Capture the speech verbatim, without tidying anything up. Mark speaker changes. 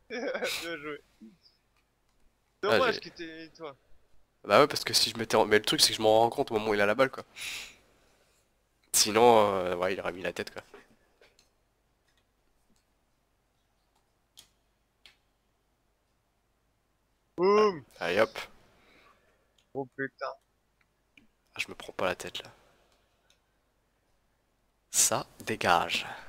Speaker 1: Bien joué.
Speaker 2: Ah,
Speaker 1: Dommage
Speaker 2: j'ai...
Speaker 1: qu'il t'ait toi.
Speaker 2: Bah ouais, parce que si je m'étais... en- Mais le truc, c'est que je m'en rends compte au moment où il a la balle, quoi. Sinon, euh, ouais, il aurait mis la tête, quoi. Ouais.
Speaker 1: Boum.
Speaker 2: Allez, hop.
Speaker 1: Oh putain.
Speaker 2: Ah, je me prends pas la tête, là. Ça dégage.